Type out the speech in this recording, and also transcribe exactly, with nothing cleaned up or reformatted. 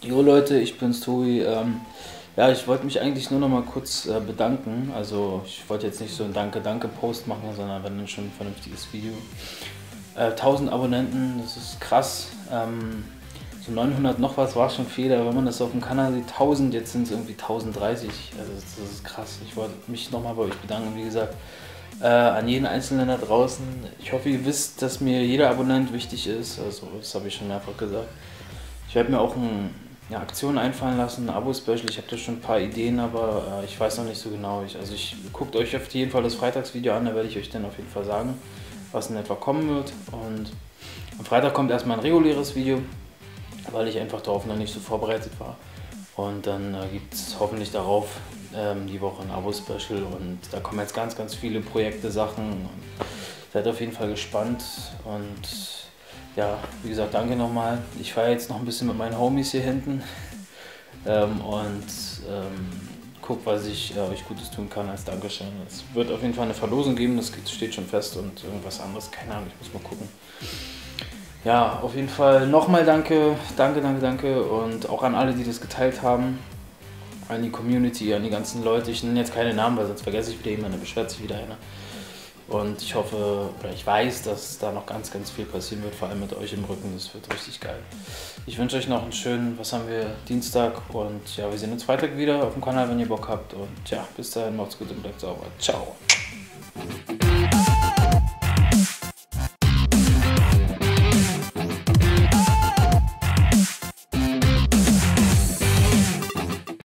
Jo Leute, ich bin's Tobi. Ähm, ja, ich wollte mich eigentlich nur noch mal kurz äh, bedanken. Also ich wollte jetzt nicht so einen Danke-Danke-Post machen, sondern wenn dann schon ein vernünftiges Video. Äh, tausend Abonnenten, das ist krass. Ähm, so neunhundert noch was war schon viel, aber wenn man das auf dem Kanal sieht, tausend, jetzt sind es irgendwie tausenddreißig. Also das, das ist krass. Ich wollte mich noch mal bei euch bedanken, wie gesagt. Äh, an jeden Einzelnen da draußen. Ich hoffe, ihr wisst, dass mir jeder Abonnent wichtig ist. Also das habe ich schon mehrfach gesagt. Ich werde mir auch eine ja, Aktion einfallen lassen, ein Abo-Special. Ich habe da schon ein paar Ideen, aber äh, ich weiß noch nicht so genau. Ich, also ich guckt euch auf jeden Fall das Freitagsvideo an, da werde ich euch dann auf jeden Fall sagen, was in etwa kommen wird. Und am Freitag kommt erstmal ein reguläres Video, weil ich einfach darauf noch nicht so vorbereitet war. Und dann äh, gibt es hoffentlich darauf ähm, die Woche ein Abo-Special und da kommen jetzt ganz, ganz viele Projekte, Sachen. Und seid auf jeden Fall gespannt und ja, wie gesagt, danke nochmal. Ich feiere jetzt noch ein bisschen mit meinen Homies hier hinten ähm, und ähm, guck, was ich äh, euch Gutes tun kann als Dankeschön. Es wird auf jeden Fall eine Verlosung geben, das steht schon fest und irgendwas anderes, keine Ahnung, ich muss mal gucken. Ja, auf jeden Fall nochmal danke, danke, danke, danke und auch an alle, die das geteilt haben, an die Community, an die ganzen Leute. Ich nenne jetzt keine Namen, weil sonst vergesse ich wieder jemanden, dann beschwert sich wieder einer. Und ich hoffe, oder ich weiß, dass da noch ganz, ganz viel passieren wird, vor allem mit euch im Rücken. Das wird richtig geil. Ich wünsche euch noch einen schönen, was haben wir, Dienstag. Und ja, wir sehen uns Freitag wieder auf dem Kanal, wenn ihr Bock habt. Und ja, bis dahin, macht's gut und bleibt sauber. Ciao.